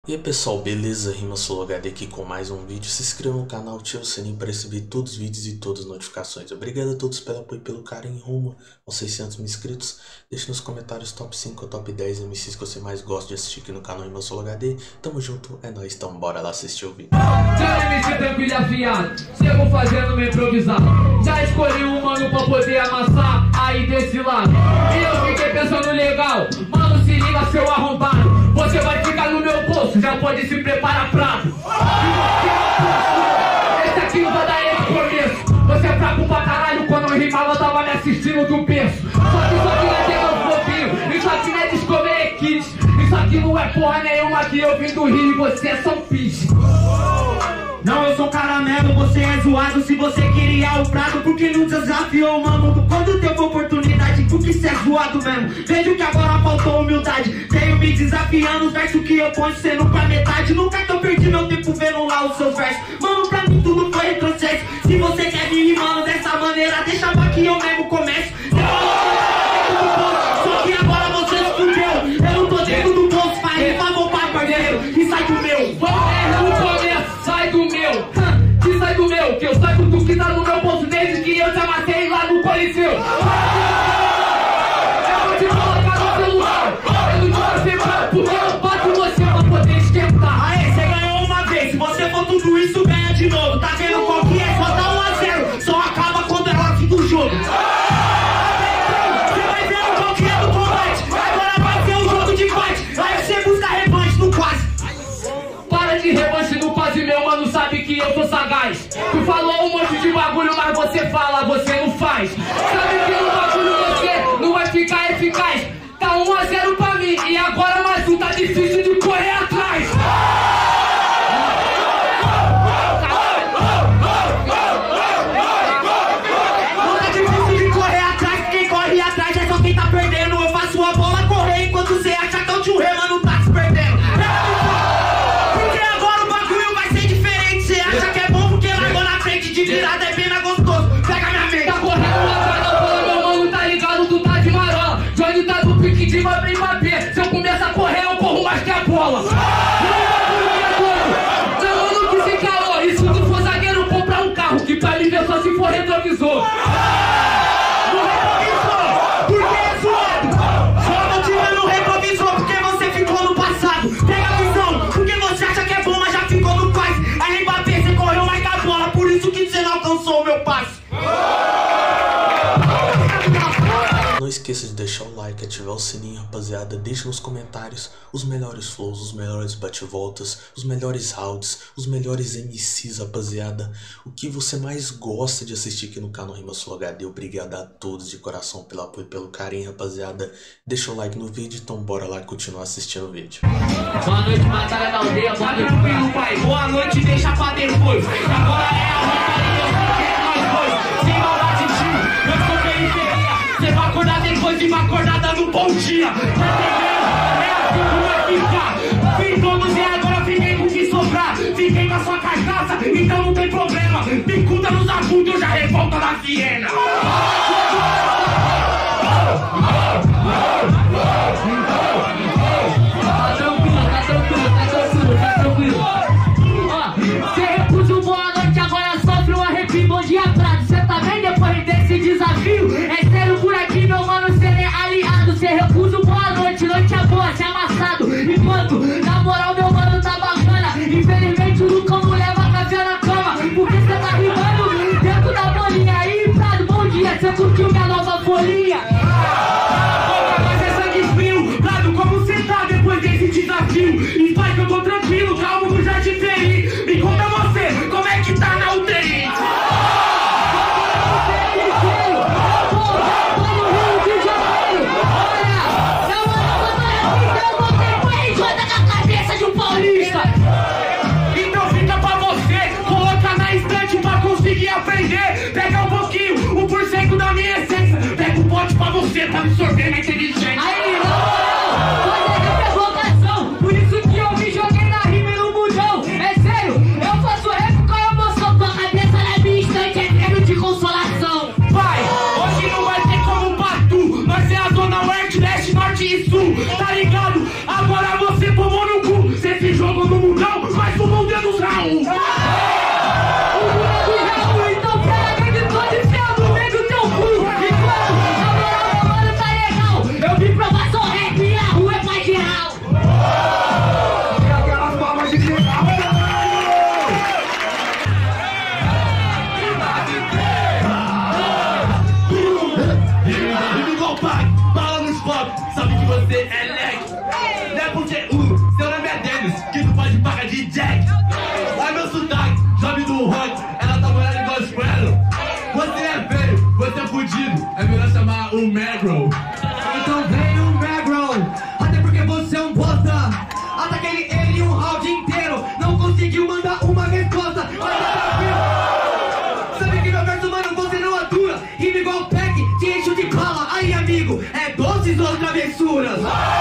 E aí pessoal, beleza? RimaSoloHD aqui com mais um vídeo. Se inscreva no canal, ative o sininho para receber todos os vídeos e todas as notificações. Obrigado a todos pelo apoio e pelo carinho rumo aos 600 mil inscritos. Deixe nos comentários top 5 ou top 10 MCs que você mais gosta de assistir aqui no canal RimaSoloHD. Tamo junto, é nóis, então bora lá assistir o vídeo. Já MC tranquilo afiado, chego fazendo meu improvisado. Já escolhi um mano pra poder amassar aí desse lado. E eu fiquei pensando legal, mano, se liga seu arrombado. Você vai ficar no meu bolso, já pode se preparar prato. Esse aqui não vai dar esse começo. Você é fraco pra caralho, quando eu rimava tava me assistindo do berço. Só que isso aqui não é tema fofinho, isso aqui não é Discovery Kids. Isso aqui não é porra nenhuma que eu vim do Rio e você é São Pis. Não, eu sou caramelo, você é zoado. Se você queria o prato, porque não desafiou, mano? Quando teve oportunidade, porque cê é zoado mesmo. Vejo que agora faltou humildade. Veio me desafiando, os versos que eu ponho sendo pra metade. Nunca que eu perdi meu tempo vendo lá os seus versos. Mano, pra mim tudo foi retrocesso. Se você quer vir rimando dessa maneira, deixa pra que eu mesmo começo. Só que agora você se fudeu. Eu não tô dentro do bolso, faz rimar, vou pra parceiro. E sai do meu. Sai do meu, que sai do meu, que eu saiba do que tá no meu bolso desde que eu te amassei lá no Coliseu. Eu vou te colocar no celular, eu não te acertar, porque eu bato você pra poder esquentar. Aê, você ganhou uma vez, se você for tudo isso, ganha de novo. Tá vendo qual que é? Só dá 1 a 0, só acaba quando é hora do jogo. Você vai vendo qual que é do combate, agora vai ser um jogo de fight. Aí você busca revanche no quase. Para de revanche no quase, meu mano, sabe que eu sou sagaz. Tu falou um monte de bagulho, mas você fala, você não faz. Sabe que no bagulho você não vai ficar eficaz. Tá 1 a 0 pra mim, e agora mais um, tá difícil de correr atrás. Não tá difícil de correr atrás, quem corre atrás é só quem tá perdendo. Eu faço a bola correr enquanto você acha que é o tio Rê, mano, tá se perdendo. De virada é bem mais gostoso, pega minha mente. Tá correndo atrás da bola, meu mano, tá ligado? Tu tá de marola. Johnny tá do pique de babê em babê. Se eu começar a correr, eu corro mais que a bola. Meu mano, que se calou. E se tu for zagueiro, comprar um carro, que pra me ver só se for retrovisor. No retrovisor, porque é zoado. Só não tira no retrovisor, porque você ficou no passado. Pega a visão, porque você acha que é bom, mas já ficou no quase. Aí Mbappé, você correu mais que a bola, por isso que você não alcançou o meu passe. Não esqueça de deixar o like, ativar o sininho, rapaziada. Deixa nos comentários os melhores flows, os melhores bate-voltas, os melhores rounds, os melhores MCs, rapaziada. O que você mais gosta de assistir aqui no canal RimaSoloHD. Obrigado a todos de coração pelo apoio e pelo carinho, rapaziada. Deixa o like no vídeo, então bora lá continuar assistindo o vídeo. Boa noite, batalha da aldeia, boa noite, pai. Boa noite, deixa pra depois. Agora é a batalha, nós dois. Sem maldade, tio, eu sou periferia. Você vai acordar depois e vai acordar dando bom dia. Tá entendendo? É assim que vai ficar. Vim todos e agora fiquei com o que sobrar. Fiquei com a sua carcaça, então não tem problema. Picuda nos agudos, eu já revolta na Viena. Tá tranquilo. Ó, cê recusa o boa noite, agora sofre um arrepio. Bom dia, prato. Cê tá bem depois desse desafio? É sério por aqui, meu mano, cê nem é aliado. Cê recusa o boa noite, noite é boa, cê é amassado. Enquanto, na moral, meu mano tá bacana. Infelizmente, o Lucão não leva café na cama, porque cê tá rimando dentro da bolinha. Aí, Prado, bom dia, cê curtiu minha nova folhinha? Mas é sangue frio, Prado, como cê tá depois desse desafio? E pai, que eu tô tranquilo, calmo que eu já te feri. Me conta você, como é que tá na UTI? Então fica pra você, coloca na estante pra conseguir aprender. Pega um pouquinho, 1% da minha essência. Pega um pote pra você, tá absorvendo a inteligência. Aí, não é vocação. Por isso que eu me joguei na rima e no mundão. É sério, eu faço rap com a emoção. Tua cabeça na minha estante é treino de consolação. Vai, hoje não vai ter como Patu. Nós é a zona oeste, leste, norte e sul. Tá ligado? Agora você tomou no cu. Se esse jogo Copa no Mundial, mas tomou o dedo do Raul. Então pega de todo e ferro no meio do teu cu. Enquanto a moral, mano, tá legal. Eu vim provar só rap e a rua é mais geral. E aquelas palmas de geral. E igual pai, bala nos pobres, sabe que você é leg. Não é porque seu nome é Dennis, que tu pode pagar de Jack. Olha meu sotaque, jovem do rock, ela tá morando igual os Squirrel. Você é velho, você é fudido, é melhor chamar o Magro. Então vem o Magro, até porque você é um bosta. Ataquei ele um round inteiro, não conseguiu mandar uma resposta. Sabe que meu verso, mano, você não atura. Rima igual Peck, te encho de cola. Aí, amigo, é doces ou travessuras?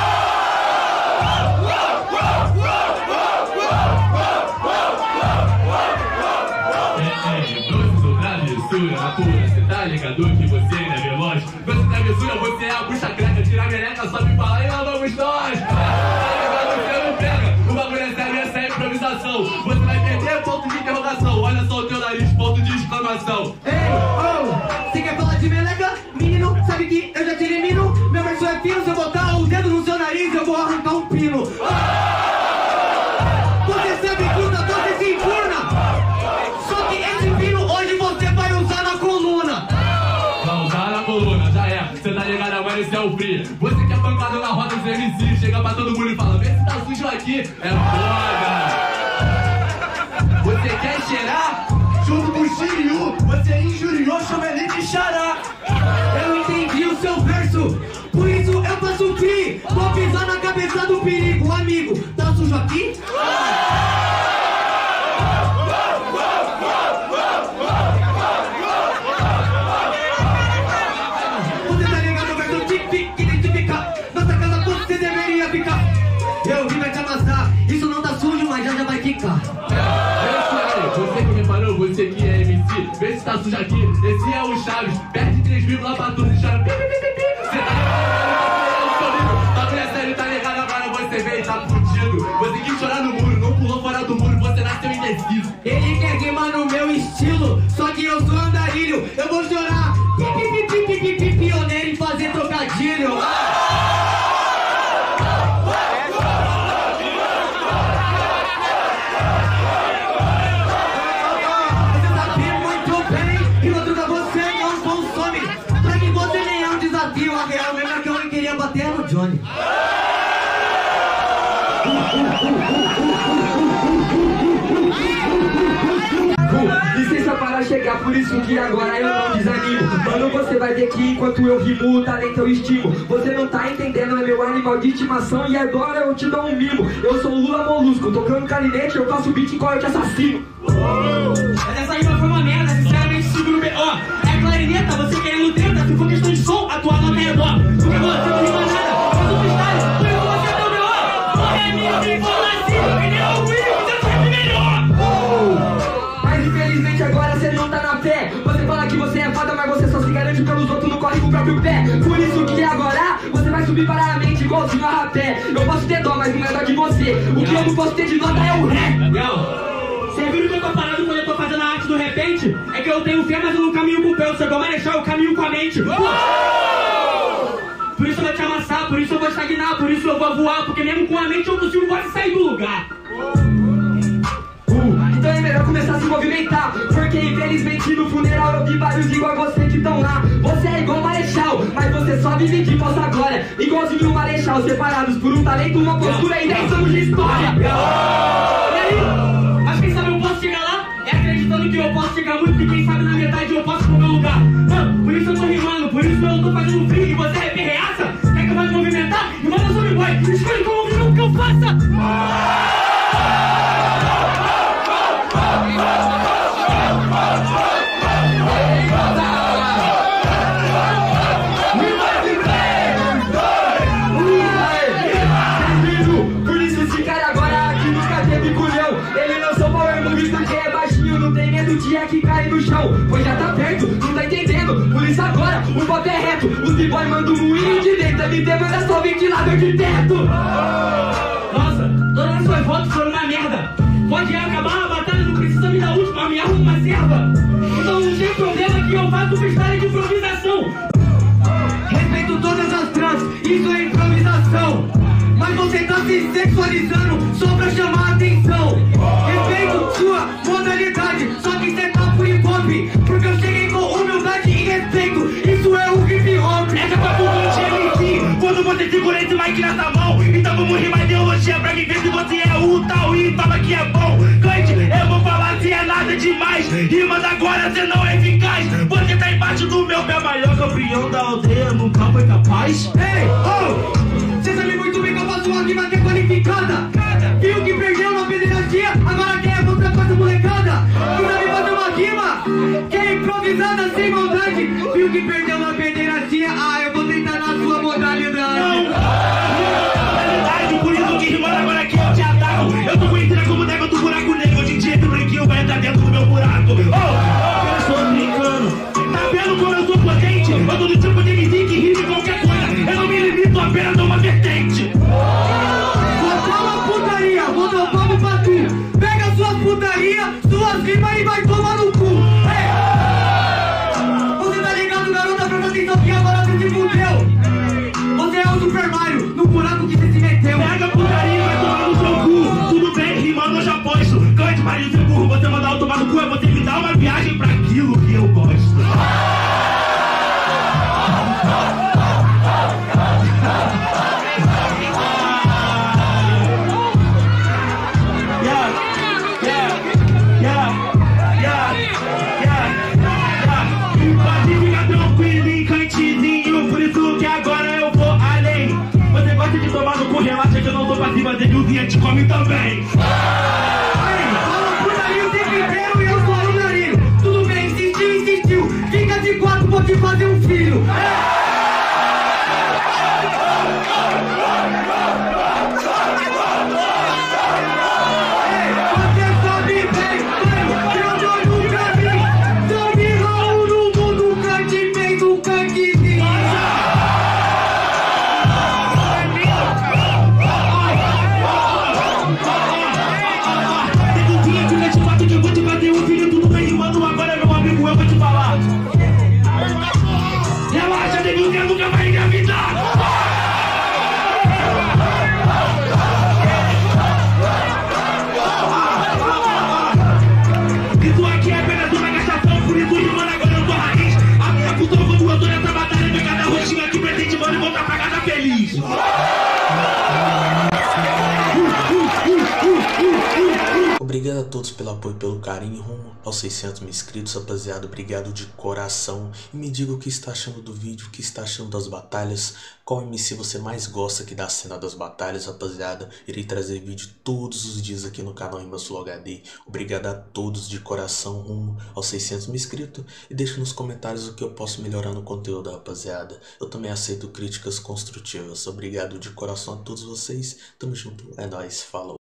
Natura, cê tá ligado que você ainda é veloz? Você travessura, você é a bucha creca, tira a meleca, sobe pra lá e lá vamos nós! Tá ligado, você não pega, o bagulho é sério, essa é improvisação. Você vai perder, ponto de interrogação, olha só o teu nariz, ponto de exclamação. Ei, oh, você quer falar de meleca? Menino, sabe que eu já te elimino? Meu verso é fino, se eu botar o dedo no seu nariz, eu vou arrancar um pino. Você sabe que luta, você se enfurna. Só que esse pino hoje você vai usar na coluna. Vai usar na coluna, já é. Cê tá ligado, agora esse é o free. Você que é pancado na roda dos MC, chega pra todo mundo e fala: vê se tá sujo aqui, é foda. Você quer cheirar? Junto com o Shiryu, você injuriou, chama ele de xará. Eu entendi o seu verso, por isso eu faço free. Vou pisar na cabeça do perigo, amigo. Tá sujo aqui? Eu vim pra te amassar, isso não tá sujo, mas já vai ficar. Você que reparou, você que é MC, vê se tá sujo aqui, esse é o Chaves. Perde 3 mil lá pra tudo e chora. Cê tá ligado, bagulho é sério, tá ligado, agora você veio e tá fudido. Você quis chorar no muro, não pulou fora do muro, você nasceu indeciso. Ele quer queimar no meu estilo, só que eu sou andarilho. Eu vou chorar, pioneiro em fazer trocadilho. A real mesmo é que eu nem queria bater no Johnny. Licença para chegar, por isso que agora eu não desanimo. Mano, você vai ver que enquanto eu rimo, o talento eu estimo. Você não tá entendendo, é meu animal de estimação. E agora eu te dou um mimo. Eu sou o Lula Molusco, tocando clarinete, eu faço beat igual eu te assassino. Essa rima foi uma merda, sinceramente, seguro bem. Ó, é clarineta, você querendo treta. Se for questão de som, a tua nota é dó. Porque você não rima nada, faz um freestyle, por isso você deu melhor. Porra, é minha, me fala assim, que nem o Will, você sabe melhor. Mas infelizmente agora você não tá na fé. Você fala que você é foda, mas você só se garante pelos outros, não corre com o próprio pé. Por isso que agora você vai subir para a mente igualzinho a rapé. Eu posso ter dó, mas não é dó de você. O que eu não posso ter de nota é o ré. Você viu que eu tô parando quando eu tô fazendo a arte do repente? É que eu tenho fé, mas eu não caminho com o pé. Eu sou igual Marechal, eu caminho com a mente. Por isso eu vou te amassar, por isso eu vou estagnar, por isso eu vou voar. Porque mesmo com a mente eu consigo quase sair do lugar. Então é melhor começar a se movimentar. Porque infelizmente no funeral eu vi vários igual a você que estão lá. Você é igual Marechal, mas você só vive de falsa glória. Igualzinho o Marechal, separados por um talento, uma postura e 10 anos de história. E aí? Mas quem sabe eu posso chegar lá? É acreditando que eu posso chegar muito. E quem sabe na metade eu posso pro meu lugar. Mano, por isso eu tô rimando, por isso eu tô fazendo frio. E você é reaça, quer que eu vá me movimentar? E manda sobre boy, escolhe como o que eu faça. Por isso esse cara agora aqui nunca teve culhão. Ele lançou power move porque é baixinho, não tem medo de é que cai no chão. Pois já tá perto, não tá entendendo. Por isso agora o papo é reto. Os b-boy mandam um moinho de dentro, MT manda só ventilador de teto. Nossa, Todas as suas voltas foram uma merda. Pode acabar a batalha, não precisa me dar última, me arruma uma serva. Então não tem problema que eu faço freestyle de improvisação. Respeito todas as trans, isso é improvisação. Mas você tá se sexualizando só pra chamar a atenção. Respeito sua modalidade, só que cê tá por hip hop. Porque eu cheguei com humildade e respeito, isso é o hip hop. Essa tá por MC, quando você segura esse mic nessa mão. Então vamos rimar ideologia pra quem vê se você é o tal e fala que é bom. Cante, eu vou falar se é nada demais. Rimas agora cê não é eficaz. Você tá embaixo do meu pé, maior campeão da aldeia, nunca foi capaz. Ei, oh! Cê sabe muito bem que eu faço uma rima que é qualificada. Viu que perdeu na pederastia, agora quer outra coisa molecada. Tu sabe fazer uma rima que é improvisada sem maldade. Viu que perdeu na pederastia, ah, eu vou tentar na sua modalidade. Não, por isso que rimando agora que eu te ataco. Eu tô conhecida como nega do buraco negro. Hoje em dia esse branquinho vai entrar dentro do meu buraco. Eu sou brincando. Tá vendo como eu sou potente? Eu tô do tipo de MC que rima qualquer coisa. Eu não me limito apenas a uma vertente. Botar uma putaria, vou dar um papo pra tu. Pega sua putaria, suas rimas e vai tomar no cu. Ei! Você tá ligado, garota? Presta atenção que agora você se fudeu. Você é o Super Mario, no buraco que você se meteu. Pega a putaria e vai tomar no seu cu. Tudo bem, rimando eu já posto. Cante, marido, seu burro, você mandar eu tomar no cu. É você me dar uma viagem pra aquilo que eu gosto. Relaxa que eu não tô passiva, Devilzinha te come também. Fala putaria o tempo inteiro e eu sou alunarinho. Tudo bem, insistiu. Fica de quatro, vou te fazer um filho. Você sabe bem, mano, eu tô no caminho. Sabe Raul no mundo, cante bem do cantezinho. Relaxa, Devilzinha nunca vai engravidar. Isso aqui é apenas uma gastação, por isso rimando agora eu tô raiz. A minha cultura quando eu tô nessa batalha, pegar cada roxinha aqui presente, mano, e voltar pra casa feliz. Obrigado a todos pelo apoio e pelo carinho rumo aos 600 mil inscritos, rapaziada. Obrigado de coração. E me diga o que está achando do vídeo, o que está achando das batalhas. Qual MC você mais gosta aqui da cena das batalhas, rapaziada. Irei trazer vídeo todos os dias aqui no canal RimaSlow HD. Obrigado a todos de coração rumo aos 600 mil inscritos. E deixa nos comentários o que eu posso melhorar no conteúdo, rapaziada. Eu também aceito críticas construtivas. Obrigado de coração a todos vocês. Tamo junto. É nóis. Falou.